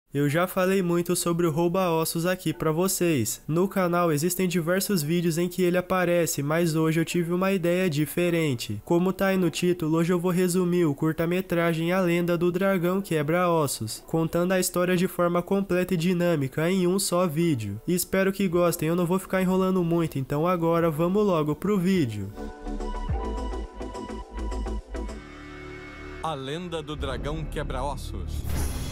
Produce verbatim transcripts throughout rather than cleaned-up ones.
Eu já falei muito sobre o rouba-ossos aqui pra vocês. No canal existem diversos vídeos em que ele aparece, mas hoje eu tive uma ideia diferente. Como tá aí no título, hoje eu vou resumir o curta-metragem A Lenda do Dragão Quebra-Ossos, contando a história de forma completa e dinâmica em um só vídeo. E espero que gostem, eu não vou ficar enrolando muito, então agora vamos logo pro vídeo. A Lenda do Dragão Quebra-Ossos.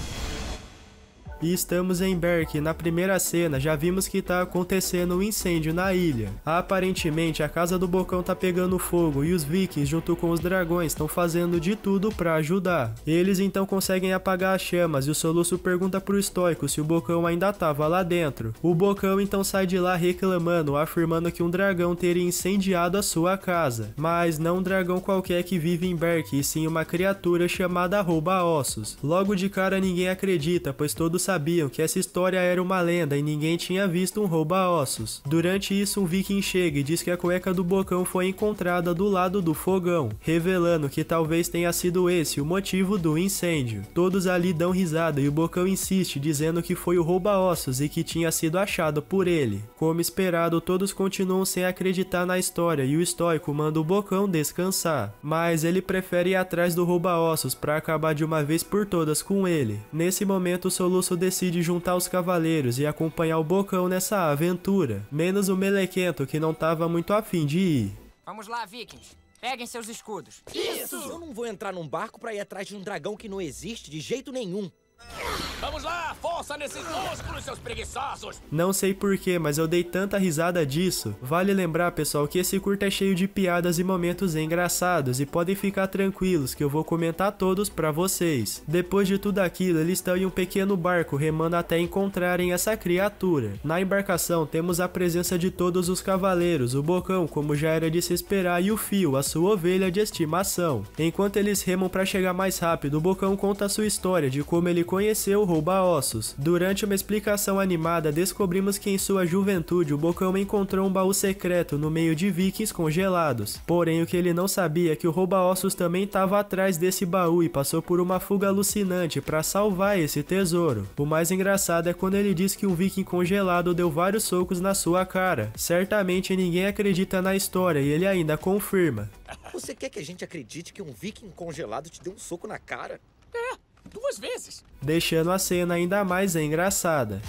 E estamos em Berk. Na primeira cena já vimos que tá acontecendo um incêndio na ilha. Aparentemente a casa do Bocão tá pegando fogo e os vikings junto com os dragões estão fazendo de tudo pra ajudar. Eles então conseguem apagar as chamas e o Soluço pergunta pro Estoico se o Bocão ainda tava lá dentro. O Bocão então sai de lá reclamando, afirmando que um dragão teria incendiado a sua casa. Mas não um dragão qualquer que vive em Berk, e sim uma criatura chamada Rouba-Ossos. Logo de cara ninguém acredita, pois todos sabiam que essa história era uma lenda e ninguém tinha visto um rouba-ossos. Durante isso, um viking chega e diz que a cueca do Bocão foi encontrada do lado do fogão, revelando que talvez tenha sido esse o motivo do incêndio. Todos ali dão risada e o Bocão insiste, dizendo que foi o rouba-ossos e que tinha sido achado por ele. Como esperado, todos continuam sem acreditar na história e o Estoico manda o Bocão descansar, mas ele prefere ir atrás do rouba-ossos para acabar de uma vez por todas com ele. Nesse momento, o Soluço decide juntar os cavaleiros e acompanhar o Bocão nessa aventura, menos o Melequento, que não tava muito afim de ir. Vamos lá, vikings. Peguem seus escudos. Isso! Eu não vou entrar num barco pra ir atrás de um dragão que não existe de jeito nenhum. Vamos lá, força nesses músculos, seus preguiçosos! Não sei porquê, mas eu dei tanta risada disso. Vale lembrar, pessoal, que esse curta é cheio de piadas e momentos engraçados, e podem ficar tranquilos que eu vou comentar todos pra vocês. Depois de tudo aquilo, eles estão em um pequeno barco remando até encontrarem essa criatura. Na embarcação temos a presença de todos os cavaleiros, o Bocão, como já era de se esperar, e o Fio, a sua ovelha de estimação. Enquanto eles remam pra chegar mais rápido, o Bocão conta a sua história de como ele conheceu o rouba-ossos. Durante uma explicação animada, descobrimos que em sua juventude o Bocão encontrou um baú secreto no meio de vikings congelados. Porém, o que ele não sabia é que o rouba-ossos também estava atrás desse baú e passou por uma fuga alucinante para salvar esse tesouro. O mais engraçado é quando ele diz que um viking congelado deu vários socos na sua cara. Certamente ninguém acredita na história e ele ainda confirma. Você quer que a gente acredite que um viking congelado te deu um soco na cara? É, duas vezes. Deixando a cena ainda mais engraçada.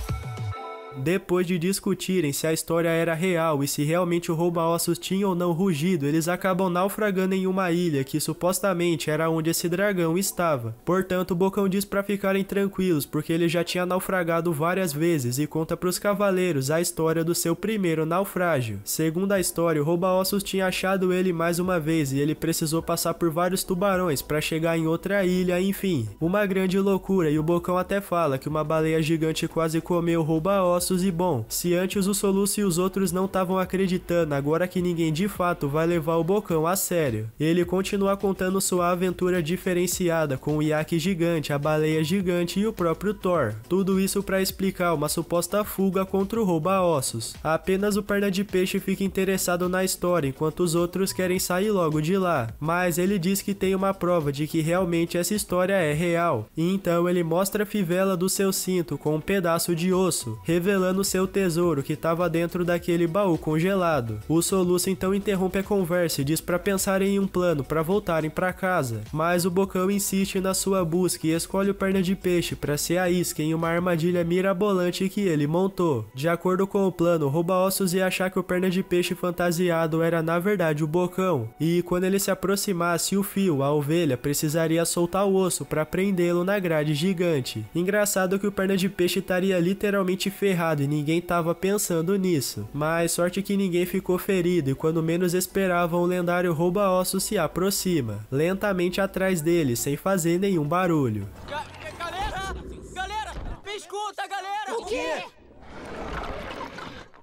Depois de discutirem se a história era real e se realmente o rouba-ossos tinha ou não rugido, eles acabam naufragando em uma ilha que supostamente era onde esse dragão estava. Portanto, o Bocão diz para ficarem tranquilos, porque ele já tinha naufragado várias vezes e conta para os cavaleiros a história do seu primeiro naufrágio. Segundo a história, o rouba-ossos tinha achado ele mais uma vez e ele precisou passar por vários tubarões para chegar em outra ilha, enfim. Uma grande loucura, e o Bocão até fala que uma baleia gigante quase comeu o rouba-ossos. E bom, se antes o Soluço e os outros não estavam acreditando, agora que ninguém de fato vai levar o Bocão a sério. Ele continua contando sua aventura diferenciada com o iaque gigante, a baleia gigante e o próprio Thor. Tudo isso para explicar uma suposta fuga contra o rouba-ossos. Apenas o Perna de Peixe fica interessado na história, enquanto os outros querem sair logo de lá. Mas ele diz que tem uma prova de que realmente essa história é real. E então ele mostra a fivela do seu cinto com um pedaço de osso, revelando seu tesouro que estava dentro daquele baú congelado. O Soluço então interrompe a conversa e diz para pensarem em um plano para voltarem para casa, mas o Bocão insiste na sua busca e escolhe o Perna de Peixe para ser a isca em uma armadilha mirabolante que ele montou. De acordo com o plano, o rouba-ossos ia achar que o Perna de Peixe fantasiado era na verdade o Bocão, e quando ele se aproximasse, o Fio, a ovelha, precisaria soltar o osso para prendê-lo na grade gigante. Engraçado que o Perna de Peixe estaria literalmente ferrado e ninguém tava pensando nisso, mas sorte que ninguém ficou ferido, e quando menos esperavam, o lendário rouba-ossos se aproxima, lentamente atrás dele, sem fazer nenhum barulho. Ga galera! Galera! Me escuta, galera! O quê? Tá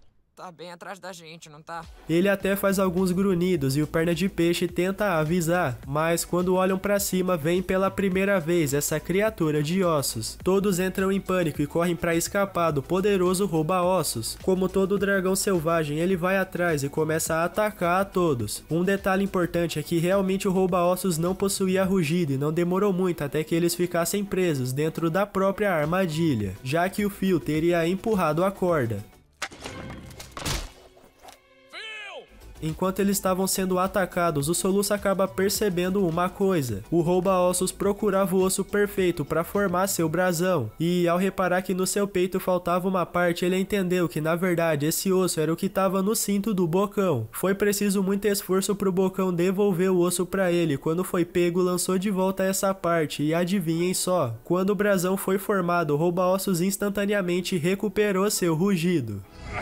Tá bem atrás da gente, não tá? Ele até faz alguns grunhidos e o Perna de Peixe tenta avisar, mas quando olham pra cima vem pela primeira vez essa criatura de ossos. Todos entram em pânico e correm pra escapar do poderoso rouba-ossos. Como todo dragão selvagem, ele vai atrás e começa a atacar a todos. Um detalhe importante é que realmente o rouba-ossos não possuía rugido e não demorou muito até que eles ficassem presos dentro da própria armadilha, já que o fio teria empurrado a corda. Enquanto eles estavam sendo atacados, o Soluço acaba percebendo uma coisa. O rouba-ossos procurava o osso perfeito para formar seu brasão, e ao reparar que no seu peito faltava uma parte, ele entendeu que na verdade esse osso era o que estava no cinto do Bocão. Foi preciso muito esforço para o Bocão devolver o osso para ele. Quando foi pego, lançou de volta essa parte, e adivinhem só, quando o brasão foi formado, o rouba-ossos instantaneamente recuperou seu rugido.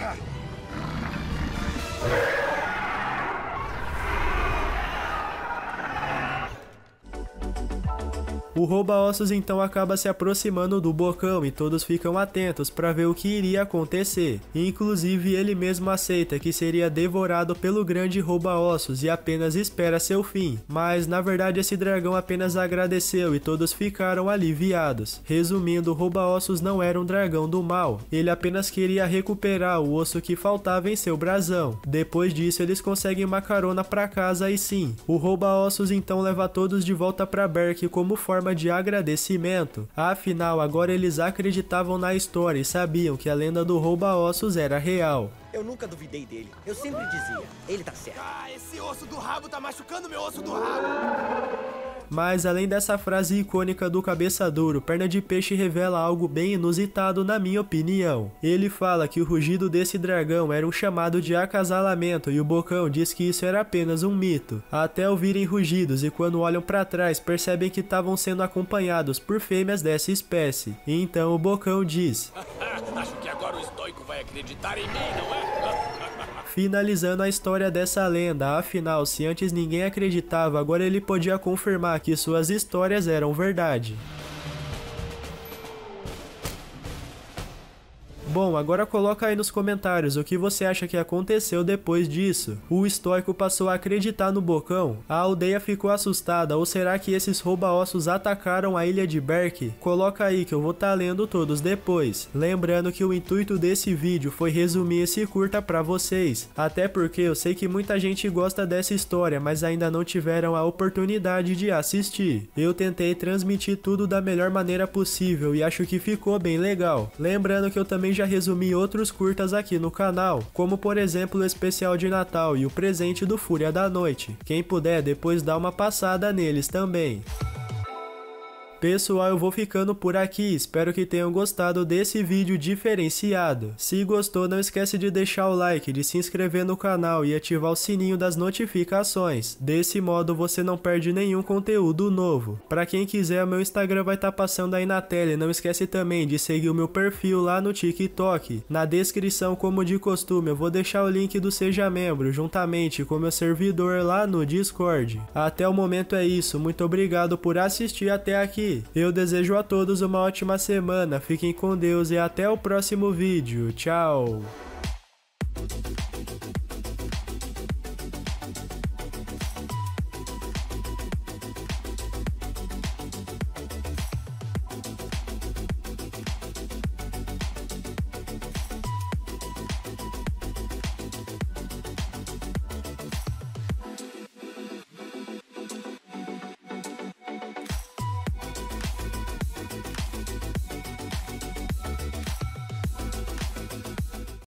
O rouba-ossos então acaba se aproximando do Bocão e todos ficam atentos para ver o que iria acontecer. Inclusive ele mesmo aceita que seria devorado pelo grande rouba-ossos e apenas espera seu fim. Mas na verdade esse dragão apenas agradeceu e todos ficaram aliviados. Resumindo, o rouba-ossos não era um dragão do mal, ele apenas queria recuperar o osso que faltava em seu brasão. Depois disso eles conseguem uma carona para casa e sim, o rouba-ossos então leva todos de volta para Berk como forma de agradecimento. Afinal, agora eles acreditavam na história e sabiam que a lenda do rouba-ossos era real. Eu nunca duvidei dele. Eu sempre dizia, ele tá certo. Ah, esse osso do rabo tá machucando meu osso do rabo. Mas além dessa frase icônica do Cabeça Duro, Perna de Peixe revela algo bem inusitado na minha opinião. Ele fala que o rugido desse dragão era um chamado de acasalamento e o Bocão diz que isso era apenas um mito. Até ouvirem rugidos e quando olham para trás percebem que estavam sendo acompanhados por fêmeas dessa espécie. Então o Bocão diz: Acho que agora o estoico vai acreditar em mim, não é? Finalizando a história dessa lenda, afinal, se antes ninguém acreditava, agora ele podia confirmar que suas histórias eram verdade. Bom, agora coloca aí nos comentários o que você acha que aconteceu depois disso. O estoico passou a acreditar no Bocão? A aldeia ficou assustada? Ou será que esses rouba-ossos atacaram a ilha de Berk? Coloca aí que eu vou estar lendo todos depois. Lembrando que o intuito desse vídeo foi resumir esse curta pra vocês. Até porque eu sei que muita gente gosta dessa história, mas ainda não tiveram a oportunidade de assistir. Eu tentei transmitir tudo da melhor maneira possível e acho que ficou bem legal. Lembrando que eu também já resumi outros curtas aqui no canal, como por exemplo o especial de Natal e o presente do Fúria da Noite. Quem puder depois dá uma passada neles também. Pessoal, eu vou ficando por aqui, espero que tenham gostado desse vídeo diferenciado. Se gostou, não esquece de deixar o like, de se inscrever no canal e ativar o sininho das notificações. Desse modo você não perde nenhum conteúdo novo. Para quem quiser, meu Instagram vai estar passando aí na tela e não esquece também de seguir o meu perfil lá no TikTok. Na descrição, como de costume, eu vou deixar o link do Seja Membro, juntamente com meu servidor lá no Discord. Até o momento é isso, muito obrigado por assistir até aqui. Eu desejo a todos uma ótima semana, fiquem com Deus e até o próximo vídeo. Tchau!